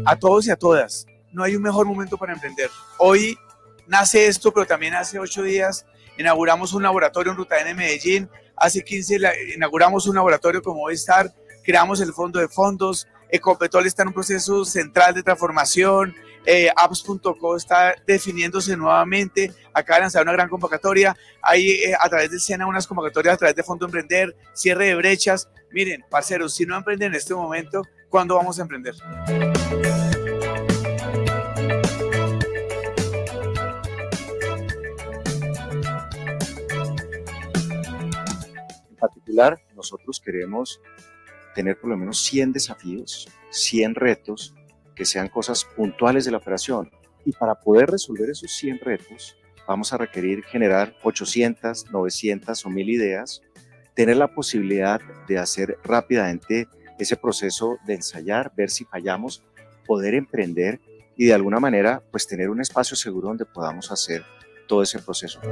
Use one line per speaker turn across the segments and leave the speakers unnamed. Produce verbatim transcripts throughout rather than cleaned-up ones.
a todos y a todas, no hay un mejor momento para emprender. Hoy nace esto, pero también hace ocho días inauguramos un laboratorio en Ruta N Medellín, hace quince inauguramos un laboratorio como Movistar, creamos el fondo de fondos, Ecopetrol está en un proceso central de transformación, eh, apps punto co está definiéndose nuevamente, acaba de lanzar una gran convocatoria, hay eh, a través de SENA unas convocatorias a través de Fondo Emprender, cierre de brechas. Miren, parceros, si no emprenden en este momento, ¿cuándo vamos a emprender?
En particular, nosotros queremos tener por lo menos cien desafíos, cien retos, que sean cosas puntuales de la operación. Y para poder resolver esos cien retos, vamos a requerir generar ochocientas, novecientas o mil ideas, tener la posibilidad de hacer rápidamente ese proceso de ensayar, ver si fallamos, poder emprender y de alguna manera pues tener un espacio seguro donde podamos hacer todo ese proceso.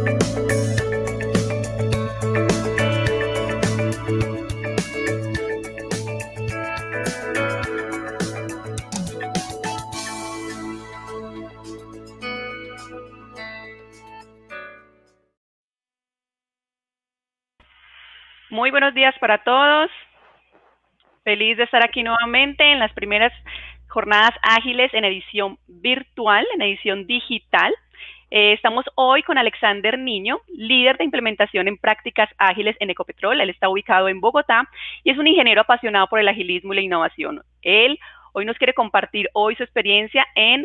Muy buenos días para todos. Feliz de estar aquí nuevamente en las primeras jornadas ágiles en edición virtual, en edición digital. Eh, estamos hoy con Alexander Niño, líder de implementación en prácticas ágiles en Ecopetrol. Él está ubicado en Bogotá y es un ingeniero apasionado por el agilismo y la innovación. Él hoy nos quiere compartir hoy su experiencia en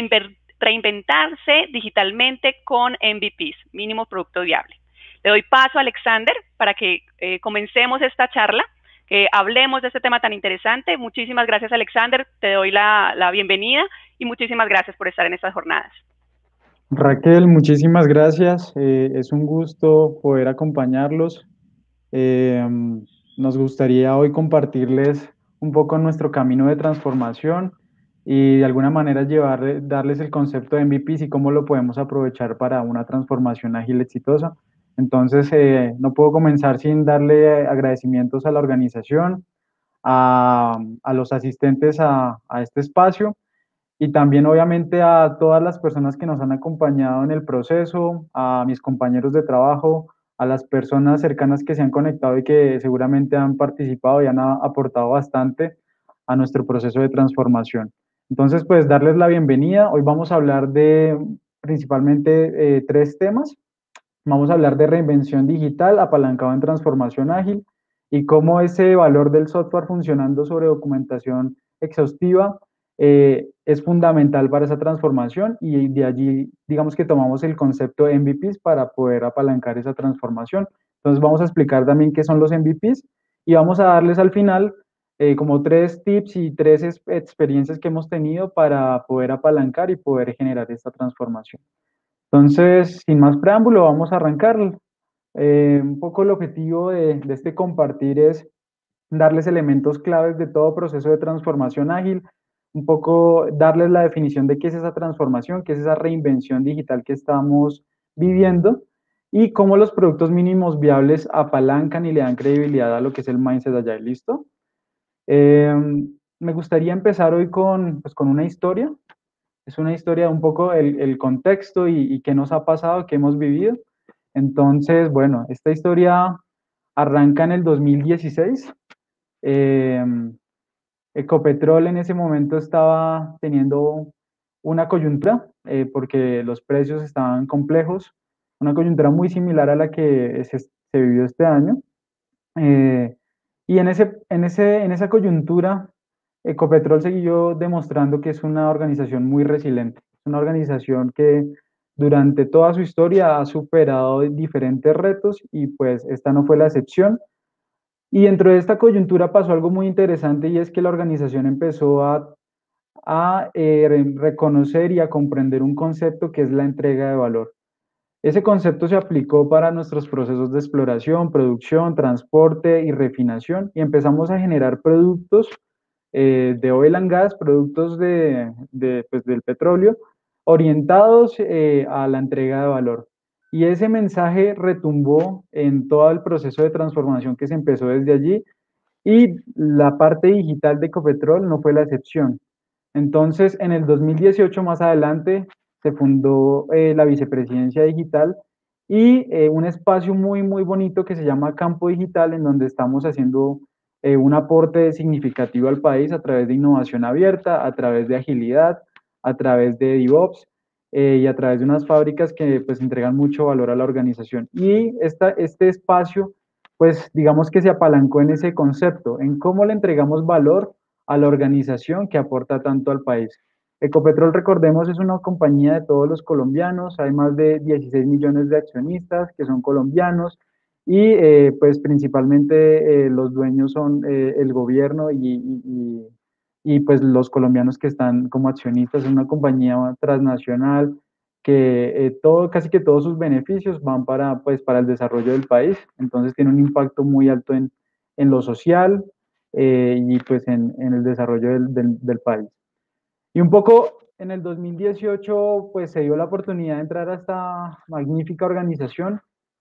reinventarse digitalmente con M V Ps, mínimo producto viable. Le doy paso a Alexander para que eh, comencemos esta charla, que hablemos de este tema tan interesante. Muchísimas gracias, Alexander. Te doy la, la bienvenida y muchísimas gracias por estar en estas jornadas.
Raquel, muchísimas gracias. Eh, es un gusto poder acompañarlos. Eh, nos gustaría hoy compartirles un poco nuestro camino de transformación y de alguna manera llevar, darles el concepto de M V Ps y cómo lo podemos aprovechar para una transformación ágil exitosa. Entonces, eh, no puedo comenzar sin darle agradecimientos a la organización, a, a los asistentes a, a este espacio y también obviamente a todas las personas que nos han acompañado en el proceso, a mis compañeros de trabajo, a las personas cercanas que se han conectado y que seguramente han participado y han a, aportado bastante a nuestro proceso de transformación. Entonces, pues darles la bienvenida. Hoy vamos a hablar de principalmente eh, tres temas. Vamos a hablar de reinvención digital apalancado en transformación ágil y cómo ese valor del software funcionando sobre documentación exhaustiva eh, es fundamental para esa transformación y de allí digamos que tomamos el concepto de M V Ps para poder apalancar esa transformación. Entonces vamos a explicar también qué son los M V Ps y vamos a darles al final eh, como tres tips y tres experiencias que hemos tenido para poder apalancar y poder generar esta transformación. Entonces, sin más preámbulo, vamos a arrancar. Eh, un poco el objetivo de, de este compartir es darles elementos claves de todo proceso de transformación ágil, un poco darles la definición de qué es esa transformación, qué es esa reinvención digital que estamos viviendo y cómo los productos mínimos viables apalancan y le dan credibilidad a lo que es el mindset Agile. ¿Listo? Eh, me gustaría empezar hoy con, pues, con una historia. Es una historia un poco el, el contexto y, y qué nos ha pasado, qué hemos vivido. Entonces, bueno, esta historia arranca en el dos mil dieciséis. Eh, Ecopetrol en ese momento estaba teniendo una coyuntura eh, porque los precios estaban complejos, una coyuntura muy similar a la que se, se vivió este año. Eh, y en, ese, en, ese, en esa coyuntura, Ecopetrol siguió demostrando que es una organización muy resiliente, es una organización que durante toda su historia ha superado diferentes retos y pues esta no fue la excepción. Y dentro de esta coyuntura pasó algo muy interesante y es que la organización empezó a, a eh, reconocer y a comprender un concepto que es la entrega de valor. Ese concepto se aplicó para nuestros procesos de exploración, producción, transporte y refinación y empezamos a generar productos eh, de oil and gas, productos de, de, pues, del petróleo, orientados eh, a la entrega de valor. Y ese mensaje retumbó en todo el proceso de transformación que se empezó desde allí y la parte digital de Ecopetrol no fue la excepción. Entonces, en el dos mil dieciocho, más adelante, se fundó eh, la Vicepresidencia Digital y eh, un espacio muy, muy bonito que se llama Campo Digital, en donde estamos haciendo eh, un aporte significativo al país a través de innovación abierta, a través de agilidad, a través de DevOps eh, y a través de unas fábricas que pues entregan mucho valor a la organización. Y esta, este espacio, pues digamos que se apalancó en ese concepto, en cómo le entregamos valor a la organización que aporta tanto al país. Ecopetrol, recordemos, es una compañía de todos los colombianos, hay más de dieciséis millones de accionistas que son colombianos y eh, pues principalmente eh, los dueños son eh, el gobierno y, y, y, pues los colombianos que están como accionistas. Es una compañía transnacional que eh, todo, casi que todos sus beneficios van para, pues, para el desarrollo del país, entonces tiene un impacto muy alto en, en lo social eh, y pues en, en el desarrollo del, del, del país. Y un poco en el dos mil dieciocho, pues se dio la oportunidad de entrar a esta magnífica organización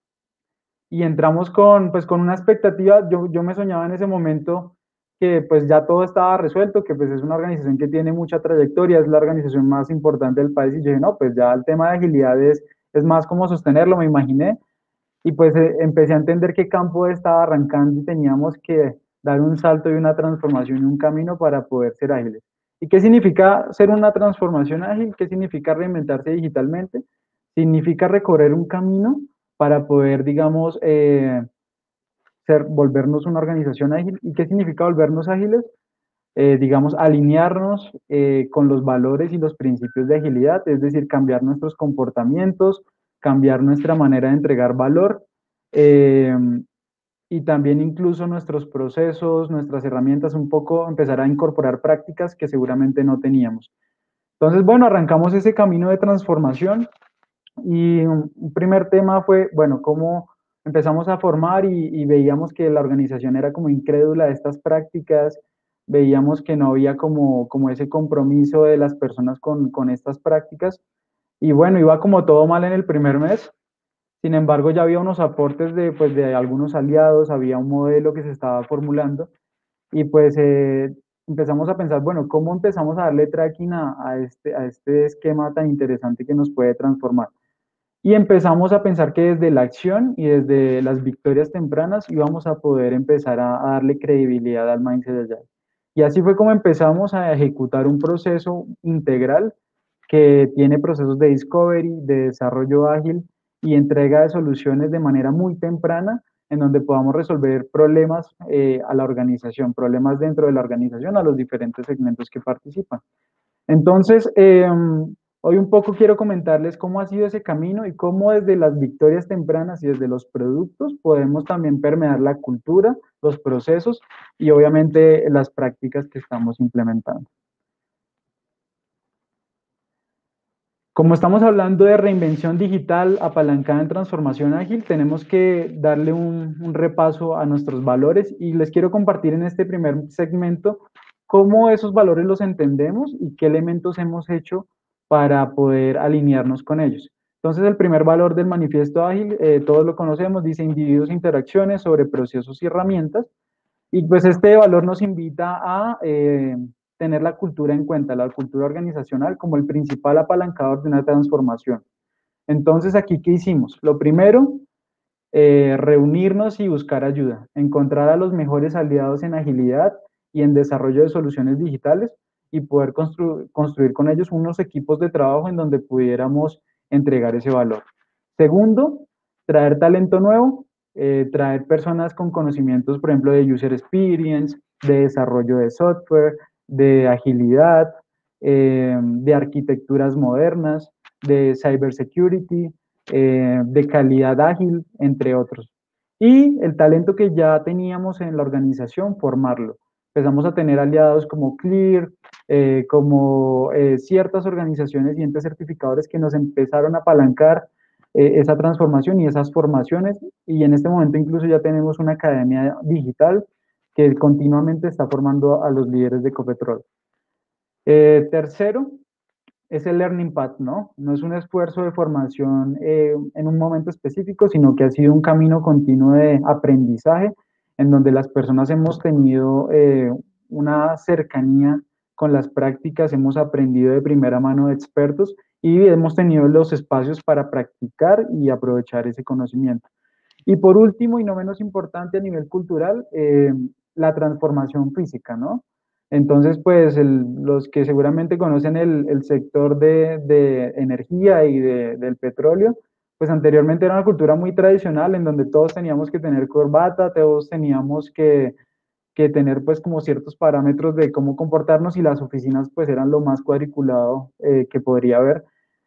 y entramos con, pues, con una expectativa. Yo, yo me soñaba en ese momento que pues ya todo estaba resuelto, que pues es una organización que tiene mucha trayectoria, es la organización más importante del país y yo dije, no, pues ya el tema de agilidad es, es más como sostenerlo, me imaginé. Y pues eh, empecé a entender qué campo estaba arrancando y teníamos que dar un salto y una transformación y un camino para poder ser ágiles. ¿Y qué significa ser una transformación ágil? ¿Qué significa reinventarse digitalmente? Significa recorrer un camino para poder, digamos, eh, ser, volvernos una organización ágil. ¿Y qué significa volvernos ágiles? Eh, digamos, alinearnos eh, con los valores y los principios de agilidad, es decir, cambiar nuestros comportamientos, cambiar nuestra manera de entregar valor eh, y también incluso nuestros procesos, nuestras herramientas, un poco empezar a incorporar prácticas que seguramente no teníamos. Entonces, bueno, arrancamos ese camino de transformación y un, un primer tema fue, bueno, cómo empezamos a formar y, y veíamos que la organización era como incrédula de estas prácticas, veíamos que no había como, como ese compromiso de las personas con, con estas prácticas. Y bueno, iba como todo mal en el primer mes. Sin embargo, ya había unos aportes de, pues, de algunos aliados, había un modelo que se estaba formulando y pues eh, empezamos a pensar, bueno, ¿cómo empezamos a darle tracking a, a, este, a este esquema tan interesante que nos puede transformar? Y empezamos a pensar que desde la acción y desde las victorias tempranas íbamos a poder empezar a, a darle credibilidad al mindset de Agile. Y así fue como empezamos a ejecutar un proceso integral que tiene procesos de discovery, de desarrollo ágil y entrega de soluciones de manera muy temprana en donde podamos resolver problemas eh, a la organización, problemas dentro de la organización, a los diferentes segmentos que participan. Entonces, eh, hoy un poco quiero comentarles cómo ha sido ese camino y cómo desde las victorias tempranas y desde los productos podemos también permear la cultura, los procesos y obviamente las prácticas que estamos implementando. Como estamos hablando de reinvención digital apalancada en transformación ágil, tenemos que darle un, un repaso a nuestros valores y les quiero compartir en este primer segmento cómo esos valores los entendemos y qué elementos hemos hecho para poder alinearnos con ellos. Entonces, el primer valor del manifiesto ágil, eh, todos lo conocemos, dice individuos e interacciones sobre procesos y herramientas. Y pues este valor nos invita a eh, tener la cultura en cuenta, la cultura organizacional como el principal apalancador de una transformación. Entonces, aquí, ¿qué hicimos? Lo primero, eh, reunirnos y buscar ayuda, encontrar a los mejores aliados en agilidad y en desarrollo de soluciones digitales y poder constru construir con ellos unos equipos de trabajo en donde pudiéramos entregar ese valor. Segundo, traer talento nuevo, eh, traer personas con conocimientos, por ejemplo, de user experience, de desarrollo de software, de agilidad, eh, de arquitecturas modernas, de cybersecurity, eh, de calidad ágil, entre otros. Y el talento que ya teníamos en la organización, formarlo. Empezamos a tener aliados como Clear, eh, como eh, ciertas organizaciones y entes certificadores que nos empezaron a apalancar eh, esa transformación y esas formaciones. Y en este momento incluso ya tenemos una academia digital que continuamente está formando a los líderes de Ecopetrol. Eh, tercero, es el learning path, ¿no? No es un esfuerzo de formación eh, en un momento específico, sino que ha sido un camino continuo de aprendizaje en donde las personas hemos tenido eh, una cercanía con las prácticas hemos aprendido de primera mano de expertos y hemos tenido los espacios para practicar y aprovechar ese conocimiento. Y por último, y no menos importante a nivel cultural, eh, la transformación física, ¿no? Entonces, pues el, los que seguramente conocen el, el sector de, de energía y de, del petróleo, pues anteriormente era una cultura muy tradicional en donde todos teníamos que tener corbata, todos teníamos que, que tener pues como ciertos parámetros de cómo comportarnos y las oficinas pues eran lo más cuadriculado eh, que podría haber.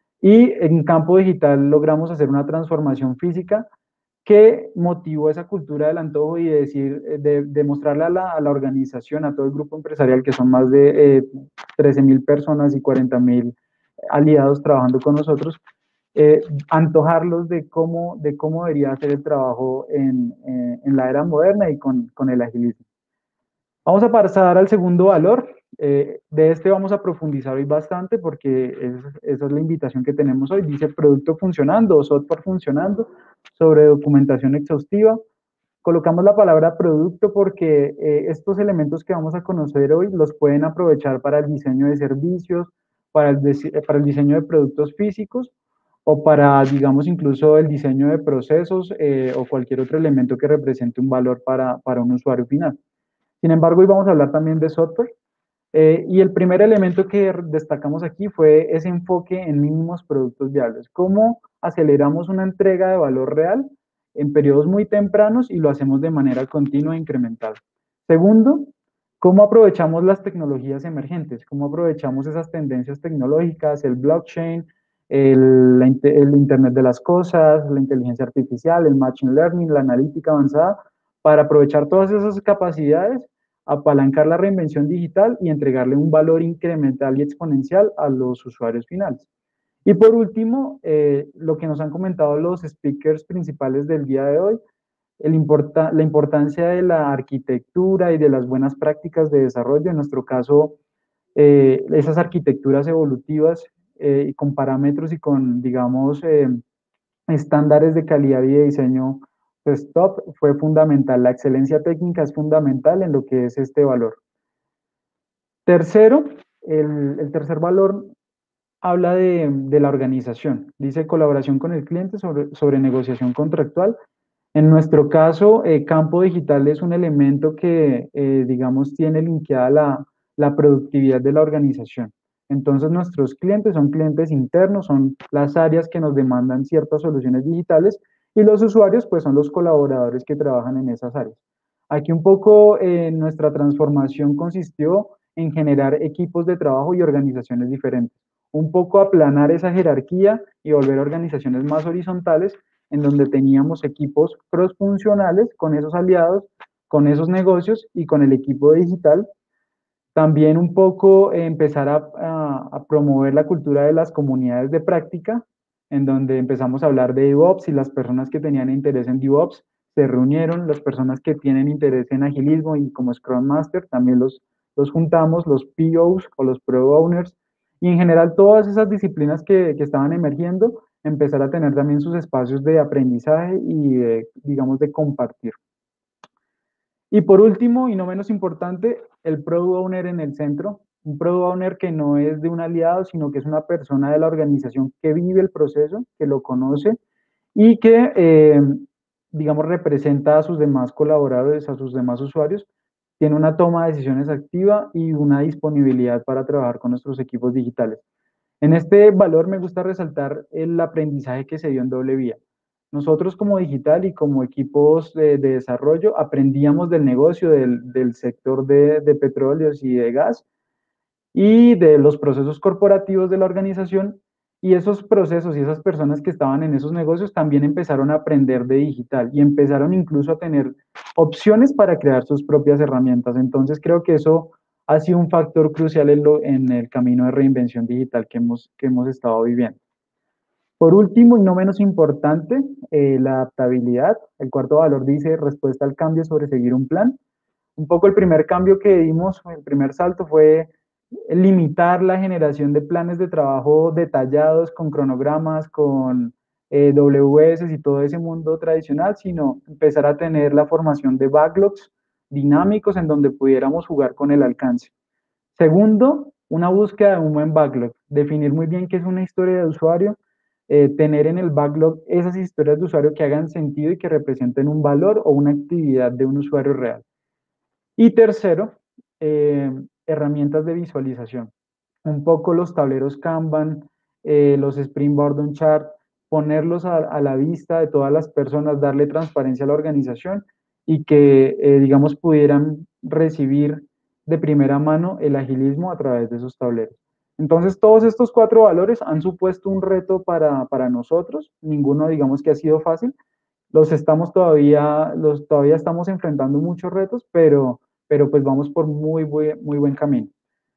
Y en campo digital logramos hacer una transformación física que motivó esa cultura del antojo y de decir, de, de mostrarle a la, a la organización, a todo el grupo empresarial, que son más de eh, trece mil personas y cuarenta mil aliados trabajando con nosotros, eh, antojarlos de cómo, de cómo debería ser el trabajo en, eh, en la era moderna y con, con el agilismo. Vamos a pasar al segundo valor. Eh, de este vamos a profundizar hoy bastante porque es, esa es la invitación que tenemos hoy. Dice producto funcionando o software funcionando sobre documentación exhaustiva. Colocamos la palabra producto porque eh, estos elementos que vamos a conocer hoy los pueden aprovechar para el diseño de servicios, para el, para el diseño de productos físicos o para, digamos, incluso el diseño de procesos eh, o cualquier otro elemento que represente un valor para, para un usuario final. Sin embargo, hoy vamos a hablar también de software. Eh, y el primer elemento que destacamos aquí fue ese enfoque en mínimos productos viables. ¿Cómo aceleramos una entrega de valor real en periodos muy tempranos y lo hacemos de manera continua e incremental? Segundo, ¿cómo aprovechamos las tecnologías emergentes? ¿Cómo aprovechamos esas tendencias tecnológicas, el blockchain, el, el Internet de las cosas, la inteligencia artificial, el machine learning, la analítica avanzada, para aprovechar todas esas capacidades, apalancar la reinvención digital y entregarle un valor incremental y exponencial a los usuarios finales? Y por último, eh, lo que nos han comentado los speakers principales del día de hoy, el importa, la importancia de la arquitectura y de las buenas prácticas de desarrollo, en nuestro caso, eh, esas arquitecturas evolutivas eh, con parámetros y con, digamos, eh, estándares de calidad y de diseño pues top, fue fundamental. La excelencia técnica es fundamental en lo que es este valor. Tercero, el, el tercer valor habla de, de la organización. Dice colaboración con el cliente sobre, sobre negociación contractual. En nuestro caso, eh, campo digital es un elemento que, eh, digamos, tiene linkeada la, la productividad de la organización. Entonces, nuestros clientes son clientes internos, son las áreas que nos demandan ciertas soluciones digitales y los usuarios, pues, son los colaboradores que trabajan en esas áreas. Aquí un poco eh, nuestra transformación consistió en generar equipos de trabajo y organizaciones diferentes. Un poco aplanar esa jerarquía y volver a organizaciones más horizontales en donde teníamos equipos cross-funcionales con esos aliados, con esos negocios y con el equipo digital. También un poco eh, empezar a, a, a promover la cultura de las comunidades de práctica, en donde empezamos a hablar de DevOps y las personas que tenían interés en DevOps se reunieron, las personas que tienen interés en agilismo y como Scrum Master también los, los juntamos, los P Os o los Product Owners, y en general todas esas disciplinas que, que estaban emergiendo, empezar a tener también sus espacios de aprendizaje y, de, digamos, de compartir. Y por último, y no menos importante, el Product Owner en el centro. Un Product Owner que no es de un aliado, sino que es una persona de la organización que vive el proceso, que lo conoce y que, eh, digamos, representa a sus demás colaboradores, a sus demás usuarios, tiene una toma de decisiones activa y una disponibilidad para trabajar con nuestros equipos digitales. En este valor me gusta resaltar el aprendizaje que se dio en doble vía. Nosotros como digital y como equipos de, de desarrollo aprendíamos del negocio, del, del sector de, de petróleos y de gas y de los procesos corporativos de la organización, y esos procesos y esas personas que estaban en esos negocios también empezaron a aprender de digital y empezaron incluso a tener opciones para crear sus propias herramientas. Entonces creo que eso ha sido un factor crucial en, lo, en el camino de reinvención digital que hemos, que hemos estado viviendo. Por último, y no menos importante, eh, la adaptabilidad. El cuarto valor dice respuesta al cambio sobre seguir un plan. Un poco el primer cambio que dimos, el primer salto fue limitar la generación de planes de trabajo detallados con cronogramas, con eh, W S y todo ese mundo tradicional, sino empezar a tener la formación de backlogs dinámicos en donde pudiéramos jugar con el alcance. Segundo, una búsqueda de un buen backlog, definir muy bien qué es una historia de usuario, eh, tener en el backlog esas historias de usuario que hagan sentido y que representen un valor o una actividad de un usuario real. Y tercero, eh, herramientas de visualización. Un poco los tableros Kanban, eh, los Sprint Board on Chart, ponerlos a, a, la vista de todas las personas, darle transparencia a la organización y que, eh, digamos, pudieran recibir de primera mano el agilismo a través de esos tableros. Entonces, todos estos cuatro valores han supuesto un reto para, para nosotros. Ninguno, digamos, que ha sido fácil. Los estamos todavía, los, todavía estamos enfrentando muchos retos, pero, pero pues vamos por muy, muy, muy buen camino.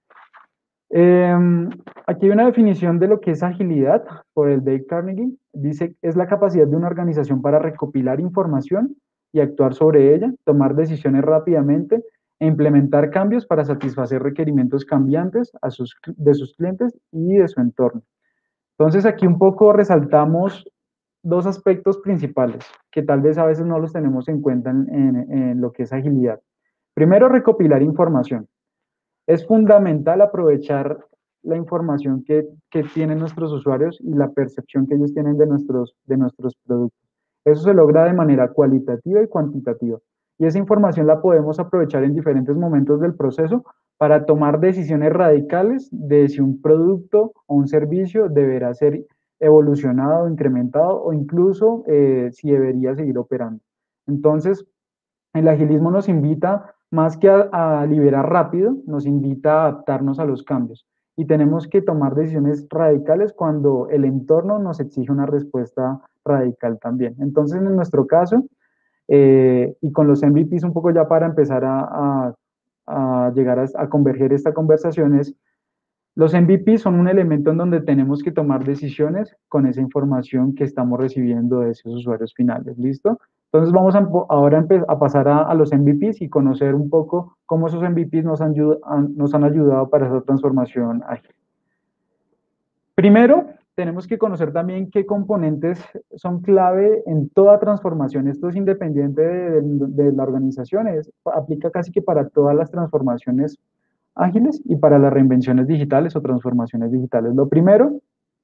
Eh, aquí hay una definición de lo que es agilidad por el Dale Carnegie. Dice, es la capacidad de una organización para recopilar información y actuar sobre ella, tomar decisiones rápidamente e implementar cambios para satisfacer requerimientos cambiantes a sus, de sus clientes y de su entorno. Entonces aquí un poco resaltamos dos aspectos principales que tal vez a veces no los tenemos en cuenta en, en, en lo que es agilidad. Primero, recopilar información. Es fundamental aprovechar la información que, que tienen nuestros usuarios y la percepción que ellos tienen de nuestros, de nuestros productos. Eso se logra de manera cualitativa y cuantitativa. Y esa información la podemos aprovechar en diferentes momentos del proceso para tomar decisiones radicales de si un producto o un servicio deberá ser evolucionado, incrementado o incluso eh, si debería seguir operando. Entonces, el agilismo nos invita, más que a, a liberar rápido, nos invita a adaptarnos a los cambios. Y tenemos que tomar decisiones radicales cuando el entorno nos exige una respuesta radical también. Entonces, en nuestro caso, eh, y con los M V Ps un poco ya para empezar a, a, a llegar a, a converger esta conversación es, los M V Ps son un elemento en donde tenemos que tomar decisiones con esa información que estamos recibiendo de esos usuarios finales, ¿listo? Entonces vamos a, ahora a pasar a, a los M V Ps y conocer un poco cómo esos M V Ps nos han, nos han ayudado para esa transformación ágil. Primero, tenemos que conocer también qué componentes son clave en toda transformación. Esto es independiente de, de, de la organización, es, aplica casi que para todas las transformaciones ágiles y para las reinvenciones digitales o transformaciones digitales. Lo primero,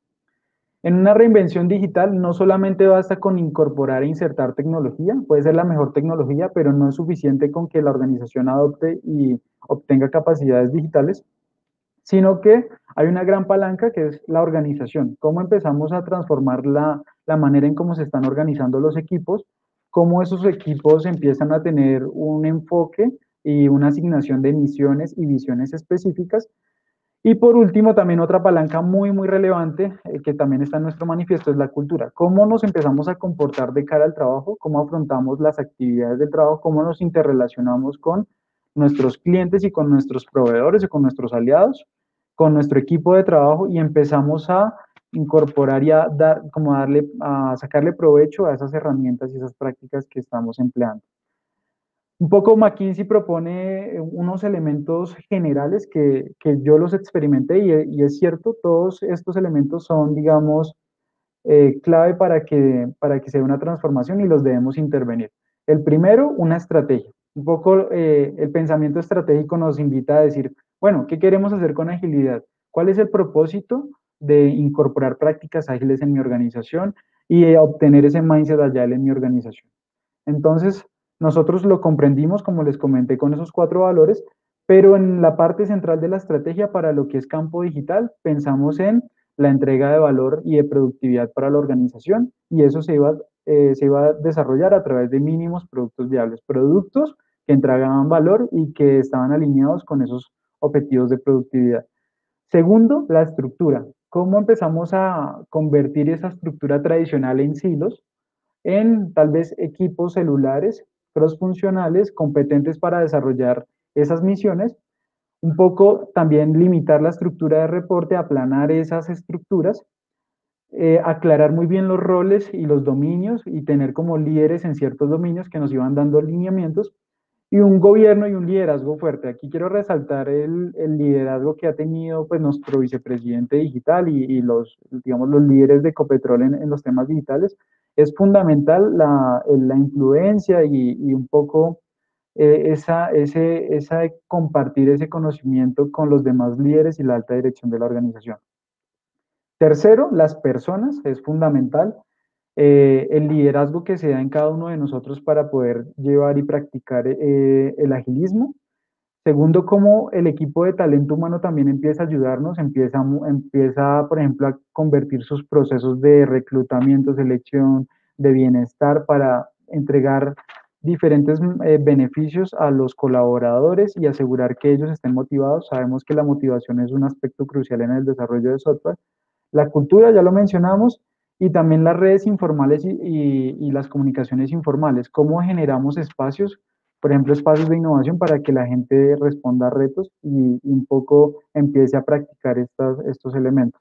en una reinvención digital no solamente basta con incorporar e insertar tecnología, puede ser la mejor tecnología, pero no es suficiente con que la organización adopte y obtenga capacidades digitales, sino que hay una gran palanca que es la organización. Cómo empezamos a transformar la, la manera en cómo se están organizando los equipos, cómo esos equipos empiezan a tener un enfoque y una asignación de misiones y visiones específicas. Y por último, también otra palanca muy, muy relevante, eh, que también está en nuestro manifiesto, es la cultura. Cómo nos empezamos a comportar de cara al trabajo, cómo afrontamos las actividades del trabajo, cómo nos interrelacionamos con nuestros clientes y con nuestros proveedores y con nuestros aliados, con nuestro equipo de trabajo y empezamos a incorporar y a dar, como darle, a sacarle provecho a esas herramientas y esas prácticas que estamos empleando. Un poco McKinsey propone unos elementos generales que, que yo los experimenté y, y es cierto, todos estos elementos son, digamos, eh, clave para que, para que se dé una transformación y los debemos intervenir. El primero, una estrategia. Un poco eh, el pensamiento estratégico nos invita a decir, bueno, ¿qué queremos hacer con agilidad? ¿Cuál es el propósito de incorporar prácticas ágiles en mi organización y eh, obtener ese mindset agile en mi organización? Entonces, nosotros lo comprendimos, como les comenté, con esos cuatro valores, pero en la parte central de la estrategia para lo que es campo digital, pensamos en la entrega de valor y de productividad para la organización y eso se iba, eh, se iba a desarrollar a través de mínimos productos viables, productos que entregaban valor y que estaban alineados con esos objetivos de productividad. Segundo, la estructura. ¿Cómo empezamos a convertir esa estructura tradicional en silos en tal vez equipos celulares crossfuncionales competentes para desarrollar esas misiones? Un poco también limitar la estructura de reporte, aplanar esas estructuras, eh, aclarar muy bien los roles y los dominios y tener como líderes en ciertos dominios que nos iban dando lineamientos y un gobierno y un liderazgo fuerte. Aquí quiero resaltar el, el liderazgo que ha tenido pues, nuestro vicepresidente digital y, y los, digamos, los líderes de Ecopetrol en, en los temas digitales. Es fundamental la, la influencia y, y un poco eh, esa, ese, esa de compartir ese conocimiento con los demás líderes y la alta dirección de la organización. Tercero, las personas, es fundamental. Eh, el liderazgo que se da en cada uno de nosotros para poder llevar y practicar eh, el agilismo. Segundo, cómo el equipo de talento humano también empieza a ayudarnos, empieza, empieza, por ejemplo, a convertir sus procesos de reclutamiento, selección, de bienestar para entregar diferentes eh, beneficios a los colaboradores y asegurar que ellos estén motivados. Sabemos que la motivación es un aspecto crucial en el desarrollo de software. La cultura, ya lo mencionamos, y también las redes informales y, y, y las comunicaciones informales. ¿Cómo generamos espacios, por ejemplo, espacios de innovación para que la gente responda a retos y, y un poco empiece a practicar estas, estos elementos?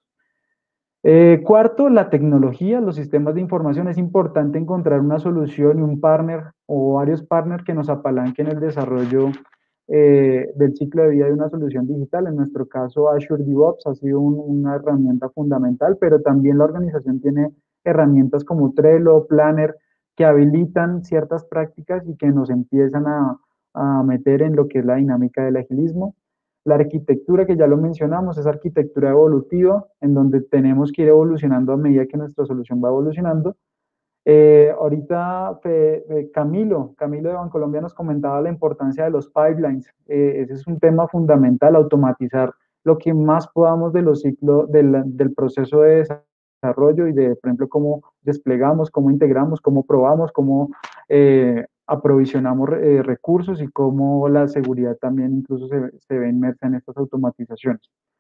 Eh, cuarto, la tecnología, los sistemas de información. Es importante encontrar una solución y un partner o varios partners que nos apalanquen el desarrollo eh, del ciclo de vida de una solución digital. En nuestro caso, Azure DevOps ha sido un, una herramienta fundamental, pero también la organización tiene herramientas como Trello, Planner, que habilitan ciertas prácticas y que nos empiezan a, a meter en lo que es la dinámica del agilismo. La arquitectura, que ya lo mencionamos, es arquitectura evolutiva, en donde tenemos que ir evolucionando a medida que nuestra solución va evolucionando. Eh, ahorita eh, eh, Camilo, Camilo de Bancolombia nos comentaba la importancia de los pipelines. Eh, ese es un tema fundamental, automatizar lo que más podamos de los ciclos, del, del proceso de desarrollo y de, por ejemplo, cómo desplegamos, cómo integramos, cómo probamos, cómo eh, aprovisionamos eh, recursos y cómo la seguridad también incluso se, se ve inmersa en estas automatizaciones.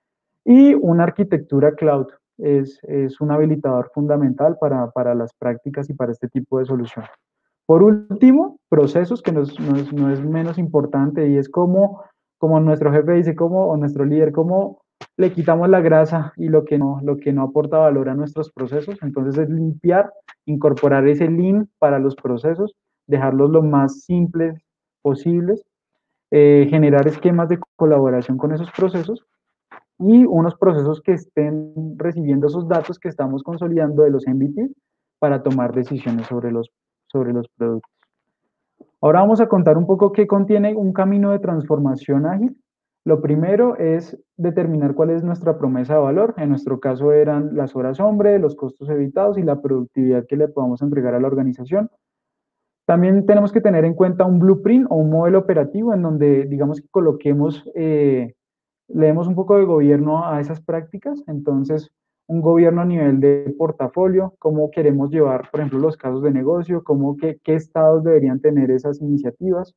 Y una arquitectura cloud es, es un habilitador fundamental para, para las prácticas y para este tipo de soluciones. Por último, procesos, que no es, no es, no es menos importante, y es como, como nuestro jefe dice, como, o nuestro líder, cómo le quitamos la grasa y lo que, no, lo que no aporta valor a nuestros procesos. Entonces es limpiar, incorporar ese lean para los procesos, dejarlos lo más simples posibles, eh, generar esquemas de colaboración con esos procesos y unos procesos que estén recibiendo esos datos que estamos consolidando de los M V P para tomar decisiones sobre los, sobre los productos. Ahora vamos a contar un poco qué contiene un camino de transformación ágil. Lo primero es determinar cuál es nuestra promesa de valor. En nuestro caso eran las horas hombre, los costos evitados y la productividad que le podamos entregar a la organización. También tenemos que tener en cuenta un blueprint o un modelo operativo en donde, digamos, que coloquemos, eh, le demos un poco de gobierno a esas prácticas. Entonces, un gobierno a nivel de portafolio, cómo queremos llevar, por ejemplo, los casos de negocio, cómo, qué, qué estados deberían tener esas iniciativas,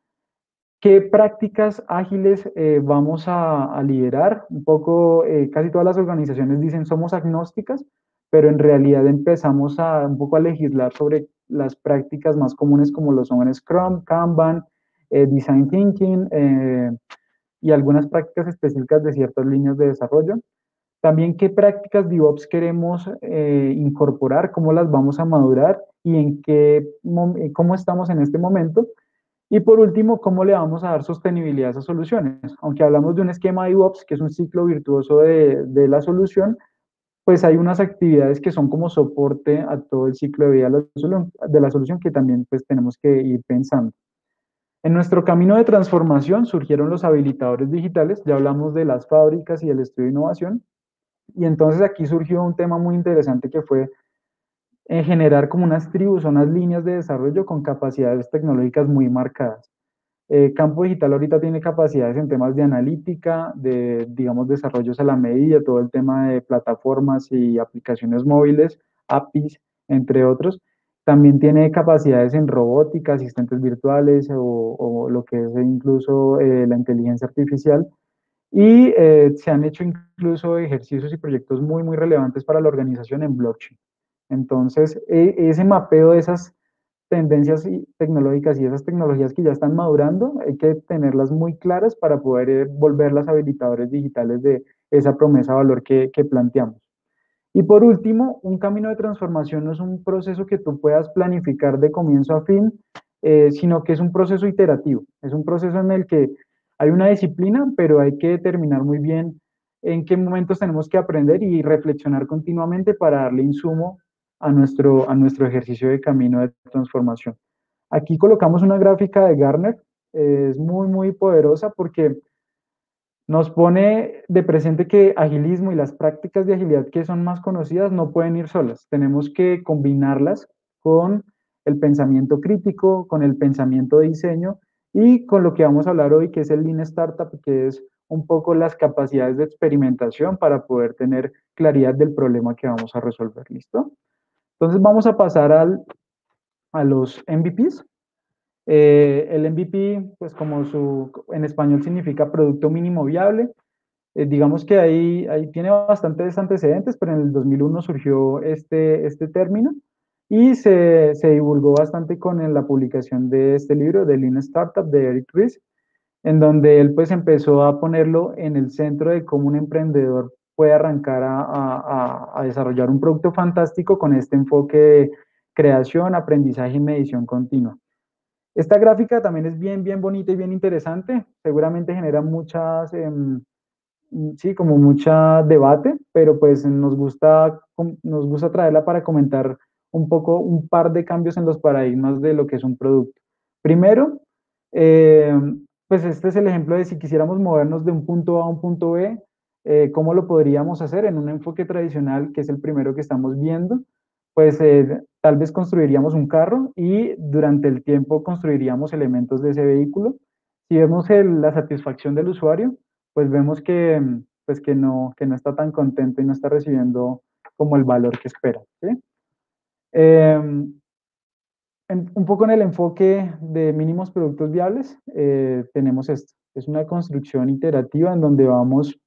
qué prácticas ágiles eh, vamos a, a, liderar. Un poco, eh, casi todas las organizaciones dicen somos agnósticas, pero en realidad empezamos a un poco a legislar sobre las prácticas más comunes como lo son Scrum, Kanban, eh, Design Thinking eh, y algunas prácticas específicas de ciertas líneas de desarrollo. También qué prácticas DevOps queremos eh, incorporar, cómo las vamos a madurar y en qué, cómo estamos en este momento. Y por último, cómo le vamos a dar sostenibilidad a esas soluciones. Aunque hablamos de un esquema DevOps, que es un ciclo virtuoso de, de la solución, pues hay unas actividades que son como soporte a todo el ciclo de vida de la solución que también pues tenemos que ir pensando. En nuestro camino de transformación surgieron los habilitadores digitales, ya hablamos de las fábricas y del estudio de innovación, y entonces aquí surgió un tema muy interesante que fue eh, generar como unas tribus, unas líneas de desarrollo con capacidades tecnológicas muy marcadas. Eh, Campo Digital ahorita tiene capacidades en temas de analítica, de, digamos, desarrollos a la medida, todo el tema de plataformas y aplicaciones móviles, A P Is, entre otros. También tiene capacidades en robótica, asistentes virtuales o, o lo que es incluso eh, la inteligencia artificial. Y eh, se han hecho incluso ejercicios y proyectos muy, muy relevantes para la organización en blockchain. Entonces, e, ese mapeo de esas tendencias tecnológicas y esas tecnologías que ya están madurando, hay que tenerlas muy claras para poder eh, volverlas habilitadores digitales de esa promesa de valor que, que planteamos. Y por último, un camino de transformación no es un proceso que tú puedas planificar de comienzo a fin, eh, sino que es un proceso iterativo, es un proceso en el que hay una disciplina, pero hay que determinar muy bien en qué momentos tenemos que aprender y reflexionar continuamente para darle insumo a nuestro, a nuestro ejercicio de camino de transformación. Aquí colocamos una gráfica de Gartner, eh, es muy, muy poderosa porque nos pone de presente que agilismo y las prácticas de agilidad que son más conocidas no pueden ir solas. Tenemos que combinarlas con el pensamiento crítico, con el pensamiento de diseño y con lo que vamos a hablar hoy, que es el Lean Startup, que es un poco las capacidades de experimentación para poder tener claridad del problema que vamos a resolver. ¿Listo? Entonces vamos a pasar al, a los M V Ps. Eh, el M V P, pues como su, en español significa producto mínimo viable. Eh, digamos que ahí, ahí tiene bastantes antecedentes, pero en el dos mil uno surgió este, este término y se, se divulgó bastante con la publicación de este libro, de Lean Startup, de Eric Ries, en donde él pues empezó a ponerlo en el centro de cómo un emprendedor puede arrancar a, a, a desarrollar un producto fantástico con este enfoque de creación, aprendizaje y medición continua. Esta gráfica también es bien, bien bonita y bien interesante. Seguramente genera muchas, eh, sí, como mucha debate, pero pues nos gusta, nos gusta traerla para comentar un poco un par de cambios en los paradigmas de lo que es un producto. Primero, eh, pues este es el ejemplo de si quisiéramos movernos de un punto A a un punto B, eh, ¿cómo lo podríamos hacer en un enfoque tradicional, que es el primero que estamos viendo? Pues eh, tal vez construiríamos un carro y durante el tiempo construiríamos elementos de ese vehículo. Si vemos el, la satisfacción del usuario, pues vemos que, pues que, no, que no está tan contento y no está recibiendo como el valor que espera. ¿Sí? Eh, en, un poco en el enfoque de mínimos productos viables, eh, tenemos esto. Es una construcción iterativa en donde vamos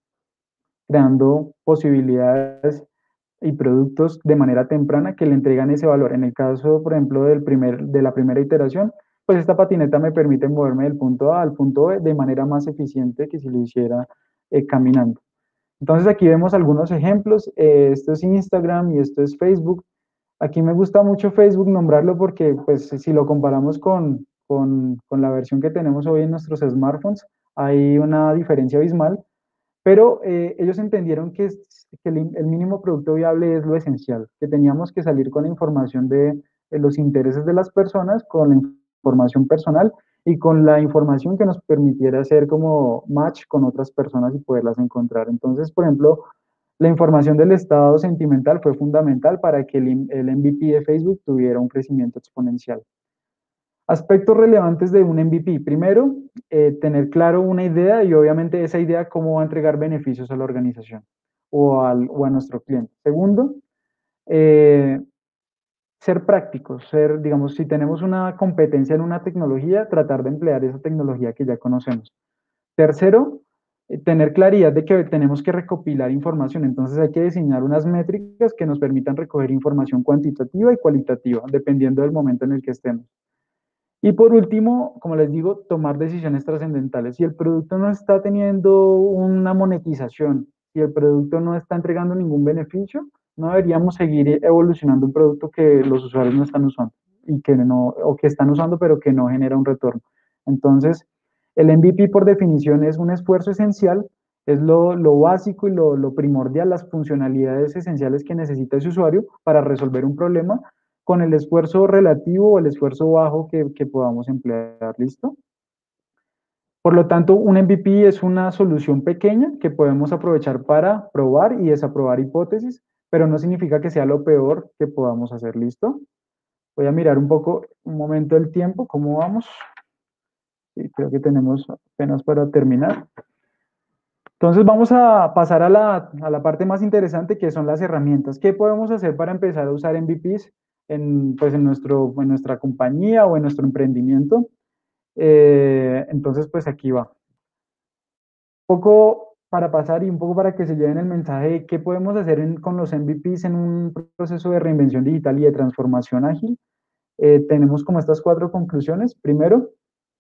creando posibilidades y productos de manera temprana que le entregan ese valor. En el caso, por ejemplo, del primer, de la primera iteración, pues esta patineta me permite moverme del punto A al punto B de manera más eficiente que si lo hiciera eh, caminando. Entonces aquí vemos algunos ejemplos. Eh, esto es Instagram y esto es Facebook. Aquí me gusta mucho Facebook nombrarlo porque pues si lo comparamos con, con, con la versión que tenemos hoy en nuestros smartphones, hay una diferencia abismal. Pero eh, ellos entendieron que, es, que el, el, mínimo producto viable es lo esencial, que teníamos que salir con la información de, de los intereses de las personas, con la información personal y con la información que nos permitiera hacer como match con otras personas y poderlas encontrar. Entonces, por ejemplo, la información del estado sentimental fue fundamental para que el, el M V P de Facebook tuviera un crecimiento exponencial. Aspectos relevantes de un M V P. Primero, eh, tener claro una idea y obviamente esa idea cómo va a entregar beneficios a la organización o, al, o a nuestro cliente. Segundo, eh, ser prácticos, ser, digamos, si tenemos una competencia en una tecnología, tratar de emplear esa tecnología que ya conocemos. Tercero, eh, tener claridad de que tenemos que recopilar información, entonces hay que diseñar unas métricas que nos permitan recoger información cuantitativa y cualitativa, dependiendo del momento en el que estemos. Y por último, como les digo, tomar decisiones trascendentales. Si el producto no está teniendo una monetización, si el producto no está entregando ningún beneficio, no deberíamos seguir evolucionando un producto que los usuarios no están usando y que no, o que están usando pero que no genera un retorno. Entonces, el M V P por definición es un esfuerzo esencial, es lo, lo básico y lo, lo primordial, las funcionalidades esenciales que necesita ese usuario para resolver un problema con el esfuerzo relativo o el esfuerzo bajo que, que podamos emplear. ¿Listo? Por lo tanto, un M V P es una solución pequeña que podemos aprovechar para probar y desaprobar hipótesis, pero no significa que sea lo peor que podamos hacer. ¿Listo? Voy a mirar un poco, un momento el tiempo, cómo vamos. Sí, creo que tenemos apenas para terminar. Entonces vamos a pasar a la, a la parte más interesante, que son las herramientas. ¿Qué podemos hacer para empezar a usar M V Ps en, pues en, nuestro, en nuestra compañía o en nuestro emprendimiento? Eh, entonces, pues aquí va. Un poco para pasar y un poco para que se lleven el mensaje de qué podemos hacer en, con los M V Ps en un proceso de reinvención digital y de transformación ágil. Eh, tenemos como estas cuatro conclusiones. Primero,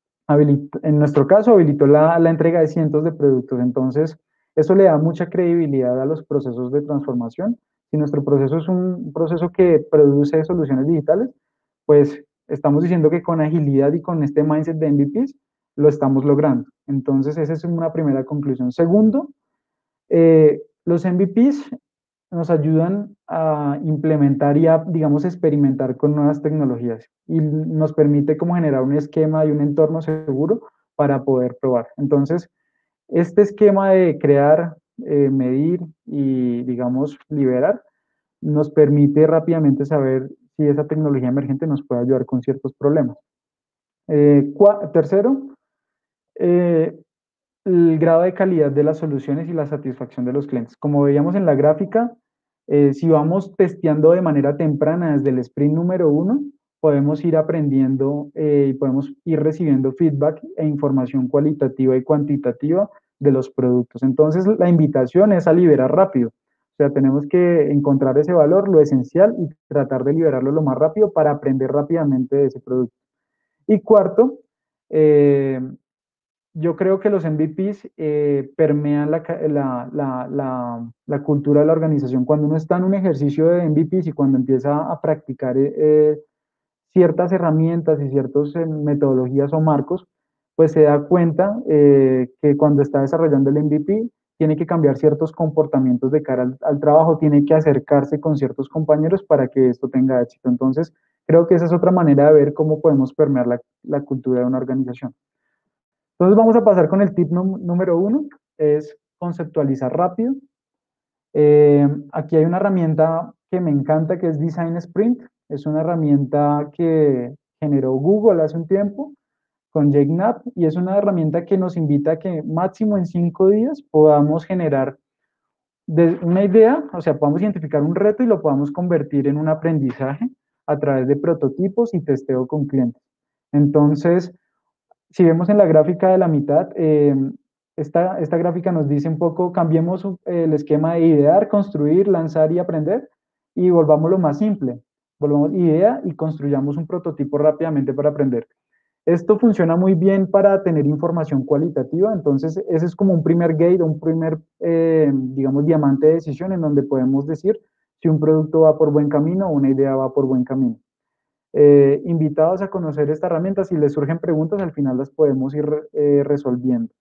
en nuestro caso, habilitó la, la entrega de cientos de productos. Entonces, eso le da mucha credibilidad a los procesos de transformación. Si nuestro proceso es un proceso que produce soluciones digitales, pues estamos diciendo que con agilidad y con este mindset de M V Ps lo estamos logrando. Entonces, esa es una primera conclusión. Segundo, eh, los M V Ps nos ayudan a implementar y a, digamos, experimentar con nuevas tecnologías y nos permite como generar un esquema y un entorno seguro para poder probar. Entonces, este esquema de crear, eh, medir y, digamos, liberar, nos permite rápidamente saber si esa tecnología emergente nos puede ayudar con ciertos problemas. Eh, tercero, eh, el grado de calidad de las soluciones y la satisfacción de los clientes. Como veíamos en la gráfica, eh, si vamos testeando de manera temprana desde el sprint número uno, podemos ir aprendiendo eh, y podemos ir recibiendo feedback e información cualitativa y cuantitativa de los productos. Entonces, la invitación es a liberar rápido. O sea, tenemos que encontrar ese valor, lo esencial, y tratar de liberarlo lo más rápido para aprender rápidamente de ese producto. Y cuarto, eh, yo creo que los M V Ps eh, permean la, la, la, la, la cultura de la organización. Cuando uno está en un ejercicio de M V Ps y cuando empieza a practicar eh, ciertas herramientas y ciertas eh, metodologías o marcos, pues se da cuenta eh, que cuando está desarrollando el M V P tiene que cambiar ciertos comportamientos de cara al, al trabajo, tiene que acercarse con ciertos compañeros para que esto tenga éxito. Entonces, creo que esa es otra manera de ver cómo podemos permear la, la cultura de una organización. Entonces vamos a pasar con el tip número uno, es conceptualizar rápido. Eh, aquí hay una herramienta que me encanta que es Design Sprint. Es una herramienta que generó Google hace un tiempo con Jake Knapp y es una herramienta que nos invita a que máximo en cinco días podamos generar de una idea, o sea, podamos identificar un reto y lo podamos convertir en un aprendizaje a través de prototipos y testeo con clientes. Entonces, si vemos en la gráfica de la mitad, eh, esta, esta gráfica nos dice un poco, cambiemos el esquema de idear, construir, lanzar y aprender y volvamos lo más simple. Volvamos idea y construyamos un prototipo rápidamente para aprender. Esto funciona muy bien para tener información cualitativa, entonces ese es como un primer gate, un primer, eh, digamos, diamante de decisión en donde podemos decir si un producto va por buen camino o una idea va por buen camino. Eh, invitados a conocer esta herramienta, si les surgen preguntas, al final las podemos ir eh, resolviendo.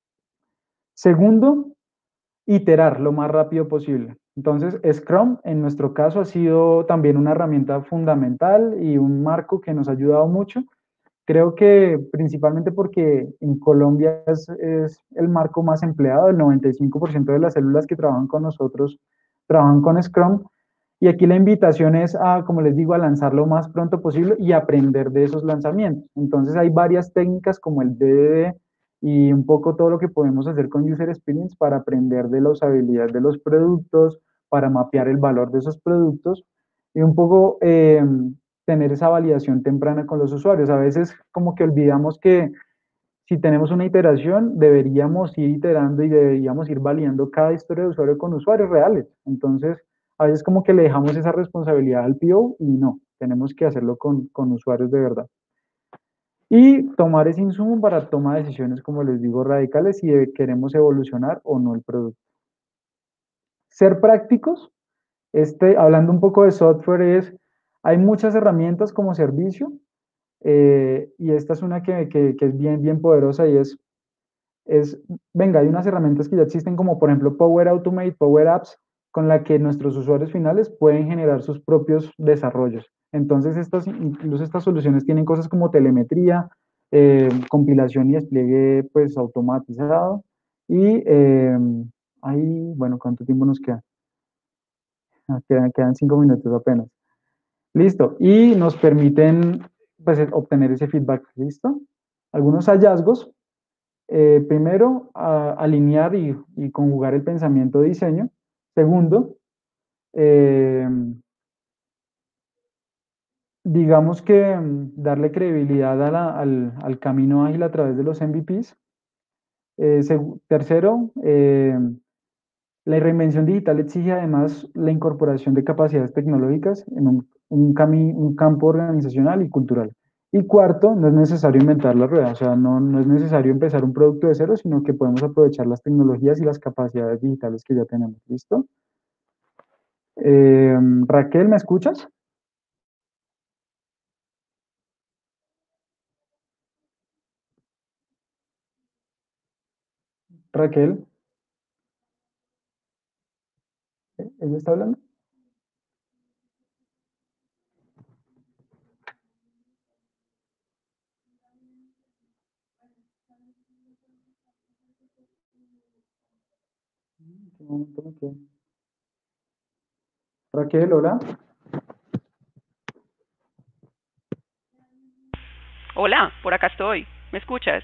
Segundo, iterar lo más rápido posible. Entonces, Scrum, en nuestro caso, ha sido también una herramienta fundamental y un marco que nos ha ayudado mucho. Creo que principalmente porque en Colombia es, es el marco más empleado, el noventa y cinco por ciento de las células que trabajan con nosotros trabajan con Scrum. Y aquí la invitación es a, como les digo, a lanzar lo más pronto posible y aprender de esos lanzamientos. Entonces hay varias técnicas como el D D D y un poco todo lo que podemos hacer con User Experience para aprender de la usabilidad de los productos, para mapear el valor de esos productos y un poco eh, tener esa validación temprana con los usuarios. A veces como que olvidamos que si tenemos una iteración, deberíamos ir iterando y deberíamos ir validando cada historia de usuario con usuarios reales. Entonces, a veces como que le dejamos esa responsabilidad al P O y no, tenemos que hacerlo con, con usuarios de verdad. Y tomar ese insumo para tomar decisiones, como les digo, radicales si queremos evolucionar o no el producto. Ser prácticos, este, hablando un poco de software, es, hay muchas herramientas como servicio, eh, y esta es una que, que, que es bien, bien poderosa y es es, venga, hay unas herramientas que ya existen como por ejemplo Power Automate, Power Apps, con la que nuestros usuarios finales pueden generar sus propios desarrollos. Entonces, estas, incluso estas soluciones tienen cosas como telemetría, eh, compilación y despliegue pues automatizado. Y eh, ahí, bueno, ¿cuánto tiempo nos queda? Ah, quedan, quedan cinco minutos apenas. Listo. Y nos permiten pues, obtener ese feedback. ¿Listo? Algunos hallazgos. Eh, primero, a, alinear y, y, conjugar el pensamiento de diseño. Segundo, eh, digamos que mm, darle credibilidad a la, al, al, camino ágil a través de los M V Ps. Eh, tercero, eh, la reinvención digital exige además la incorporación de capacidades tecnológicas en un, un, cami un campo organizacional y cultural. Y cuarto, no es necesario inventar la rueda, o sea, no, no es necesario empezar un producto de cero, sino que podemos aprovechar las tecnologías y las capacidades digitales que ya tenemos. ¿Listo? Eh, Raquel, ¿me escuchas? Raquel, ¿ella está hablando? Un momento, ok. Raquel, hola.
Hola, por acá estoy. ¿Me escuchas?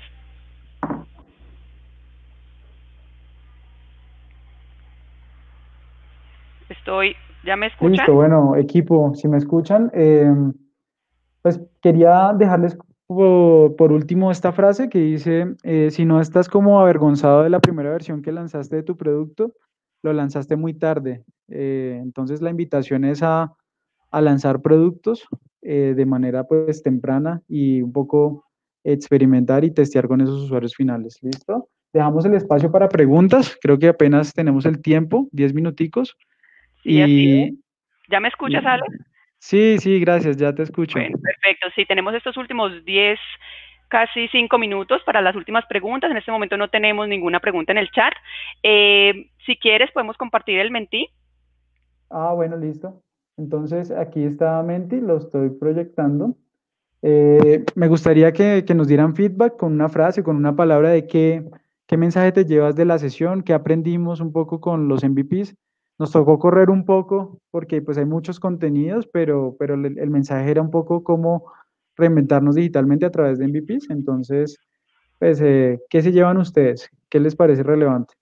Estoy, ¿ya me escuchan?
Listo, bueno, equipo, si me escuchan, eh, pues quería dejarles por, por último esta frase que dice, eh, si no estás como avergonzado de la primera versión que lanzaste de tu producto, lo lanzaste muy tarde. Eh, entonces la invitación es a, a lanzar productos eh, de manera pues temprana y un poco experimentar y testear con esos usuarios finales. ¿Listo? Dejamos el espacio para preguntas, creo que apenas tenemos el tiempo, diez minuticos.
Sí, así es.
Y,
¿Ya me escuchas,
y
Ale?
sí, sí, gracias, ya te escucho.
Bueno, perfecto. Sí, tenemos estos últimos diez, casi cinco minutos para las últimas preguntas. En este momento no tenemos ninguna pregunta en el chat. Eh, si quieres, podemos compartir el mentí.
Ah, bueno, listo. Entonces, aquí está Menti, lo estoy proyectando. Eh, me gustaría que, que nos dieran feedback con una frase, con una palabra de qué, qué mensaje te llevas de la sesión, qué aprendimos un poco con los M V Ps. Nos tocó correr un poco porque pues hay muchos contenidos, pero, pero el, el mensaje era un poco cómo reinventarnos digitalmente a través de M V Ps. Entonces, pues, eh, ¿qué se llevan ustedes? ¿Qué les parece relevante?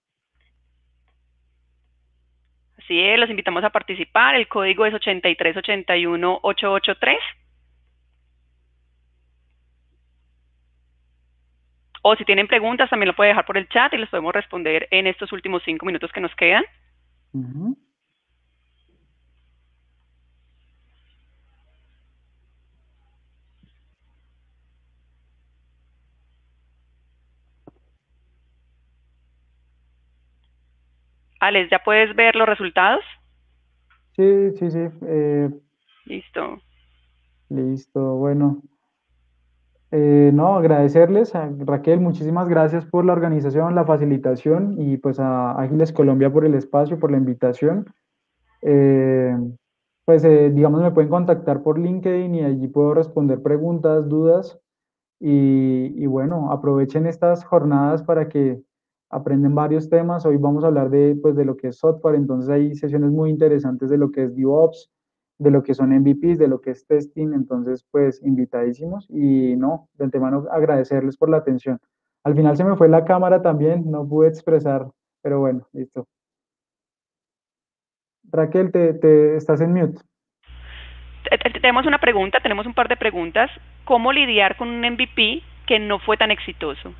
Así es, los invitamos a participar. El código es ochenta y tres ochenta y uno ochocientos ochenta y tres. O si tienen preguntas, también lo pueden dejar por el chat y les podemos responder en estos últimos cinco minutos que nos quedan.
Ujú.
Alex, ¿ya puedes ver los resultados?
Sí, sí, sí. eh,
Listo.
Listo, bueno. Eh, no, agradecerles a Raquel, muchísimas gracias por la organización, la facilitación y pues a Ágiles Colombia por el espacio, por la invitación. Eh, pues eh, digamos me pueden contactar por LinkedIn y allí puedo responder preguntas, dudas y, y bueno, aprovechen estas jornadas para que aprenden varios temas. Hoy vamos a hablar de, pues, de lo que es software, entonces hay sesiones muy interesantes de lo que es DevOps, de lo que son M V Ps, de lo que es testing, entonces pues invitadísimos y no, de antemano agradecerles por la atención. Al final se me fue la cámara también, no pude expresar, pero bueno, listo. Raquel, te, te estás en mute.
Tenemos una pregunta, tenemos un par de preguntas. ¿Cómo lidiar con un M V P que no fue tan exitoso?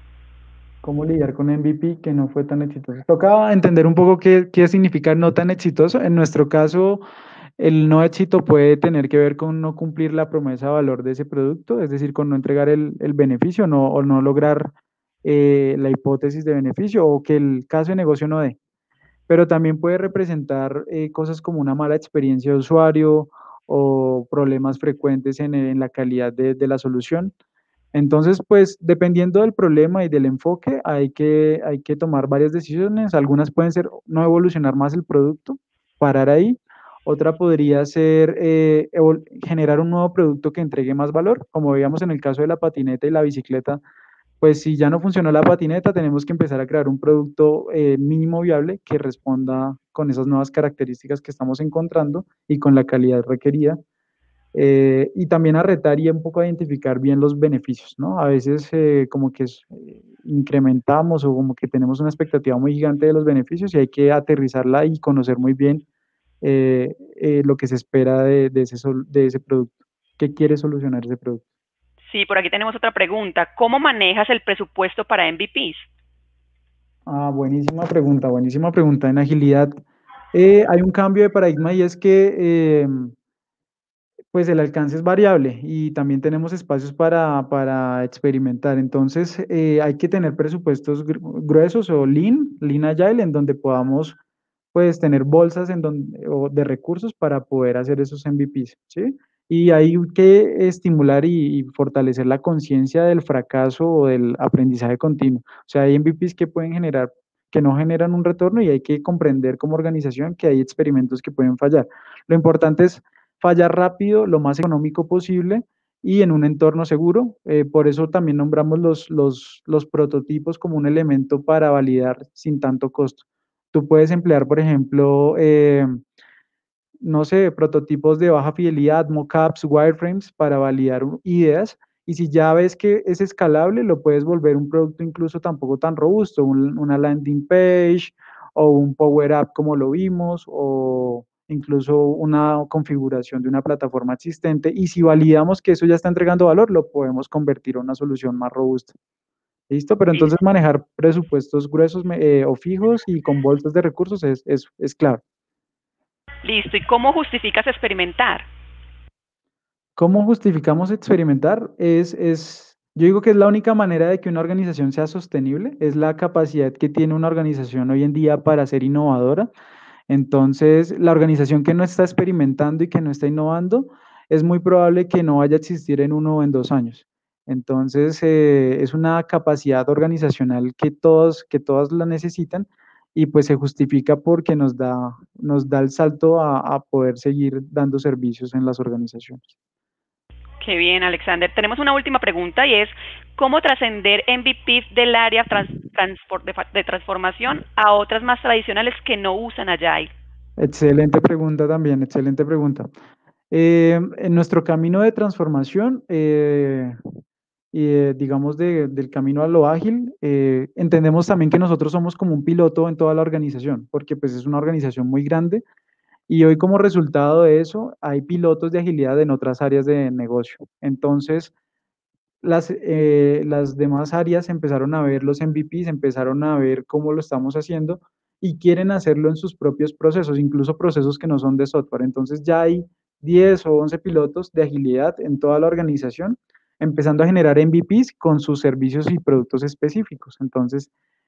¿Cómo lidiar con M V P que no fue tan exitoso? Toca entender un poco qué, qué significa no tan exitoso. En nuestro caso, el no éxito puede tener que ver con no cumplir la promesa de valor de ese producto, es decir, con no entregar el, el beneficio no, o no lograr eh, la hipótesis de beneficio o que el caso de negocio no dé. Pero también puede representar eh, cosas como una mala experiencia de usuario o problemas frecuentes en, en la calidad de, de la solución. Entonces, pues dependiendo del problema y del enfoque, hay que, hay que tomar varias decisiones. Algunas pueden ser no evolucionar más el producto, parar ahí. Otra podría ser eh, evol- generar un nuevo producto que entregue más valor, como veíamos en el caso de la patineta y la bicicleta. Pues si ya no funcionó la patineta, tenemos que empezar a crear un producto eh, mínimo viable que responda con esas nuevas características que estamos encontrando y con la calidad requerida eh, y también a retar y un poco a identificar bien los beneficios, ¿no? A veces eh, como que es, eh, incrementamos o como que tenemos una expectativa muy gigante de los beneficios y hay que aterrizarla y conocer muy bien eh, eh, lo que se espera de, de ese, sol- de ese producto, qué quiere solucionar ese producto.
Sí, por aquí tenemos otra pregunta. ¿Cómo manejas el presupuesto para M V Ps?
Ah, buenísima pregunta, buenísima pregunta. En agilidad eh, hay un cambio de paradigma y es que em, pues el alcance es variable y también tenemos espacios para, para experimentar. Entonces, eh, hay que tener presupuestos gr- gruesos o lean, lean agile, en donde podamos pues tener bolsas en donde, o de recursos para poder hacer esos M V Ps, ¿sí? Y hay que estimular y, y fortalecer la conciencia del fracaso o del aprendizaje continuo. O sea, hay M V Ps que pueden generar, que no generan un retorno y hay que comprender como organización que hay experimentos que pueden fallar. Lo importante es fallar rápido, lo más económico posible y en un entorno seguro. Eh, por eso también nombramos los, los, los prototipos como un elemento para validar sin tanto costo. Tú puedes emplear, por ejemplo, eh, no sé, prototipos de baja fidelidad, mockups, wireframes para validar ideas. Y si ya ves que es escalable, lo puedes volver un producto incluso tampoco tan robusto, un- una landing page o un Power App como lo vimos, o incluso una configuración de una plataforma existente. Y si validamos que eso ya está entregando valor, lo podemos convertir a una solución más robusta. ¿Listo? Pero entonces manejar presupuestos gruesos me- eh, o fijos y con bolsas de recursos es, es, es clave.
Listo. ¿Y cómo justificas experimentar?
¿Cómo justificamos experimentar? Es, es, yo digo que es la única manera de que una organización sea sostenible, es la capacidad que tiene una organización hoy en día para ser innovadora. Entonces, la organización que no está experimentando y que no está innovando, es muy probable que no vaya a existir en uno o en dos años. Entonces, eh, es una capacidad organizacional que todos, que todas la necesitan y pues se justifica porque nos da, nos da el salto a, a poder seguir dando servicios en las organizaciones.
Qué bien, Alexander. Tenemos una última pregunta y es, ¿cómo trascender M V Ps del área trans, transpor- de, fa- de transformación a otras más tradicionales que no usan Agile?
Excelente pregunta también, excelente pregunta. Eh, en nuestro camino de transformación, eh, y eh, digamos de- del camino a lo ágil, eh, entendemos también que nosotros somos como un piloto en toda la organización, porque pues es una organización muy grande y hoy como resultado de eso hay pilotos de agilidad en otras áreas de negocio. Entonces, las, eh, las demás áreas empezaron a ver los M V Ps, empezaron a ver cómo lo estamos haciendo y quieren hacerlo en sus propios procesos, incluso procesos que no son de software. Entonces ya hay diez o once pilotos de agilidad en toda la organización, empezando a generar M V Ps con sus servicios y productos específicos. Entonces,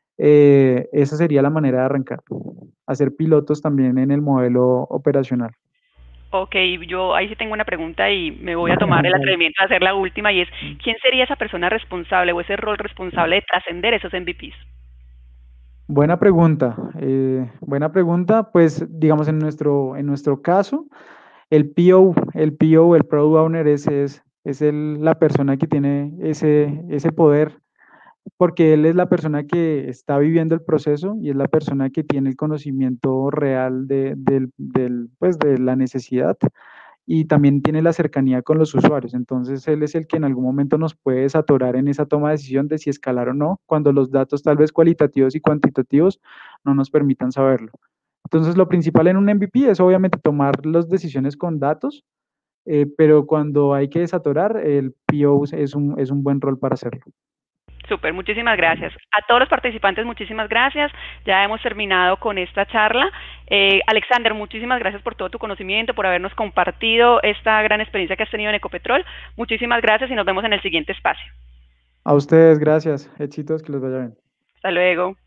eh, esa sería la manera de arrancar, hacer pilotos también en el modelo operacional.
Ok, yo ahí sí tengo una pregunta y me voy a tomar el atrevimiento de hacer la última y es, ¿quién sería esa persona responsable o ese rol responsable de trascender esos M V Ps?
Buena pregunta, eh, buena pregunta. Pues digamos en nuestro, en nuestro caso, el P O, el P O, el Product Owner es, es, es el- la persona que tiene ese, ese poder, porque él es la persona que está viviendo el proceso y es la persona que tiene el conocimiento real de, del, del, pues, de la necesidad y también tiene la cercanía con los usuarios. Entonces, él es el que en algún momento nos puede desatorar en esa toma de decisión de si escalar o no, cuando los datos tal vez cualitativos y cuantitativos no nos permitan saberlo. Entonces, lo principal en un M V P es obviamente tomar las decisiones con datos, eh, pero cuando hay que desatorar, el P O es un, es un buen rol para hacerlo.
Súper, muchísimas gracias. A todos los participantes, muchísimas gracias. Ya hemos terminado con esta charla. Eh, Alexander, muchísimas gracias por todo tu conocimiento, por habernos compartido esta gran experiencia que has tenido en Ecopetrol. Muchísimas gracias y nos vemos en el siguiente espacio.
A ustedes, gracias. Éxitos, que les vaya bien.
Hasta luego.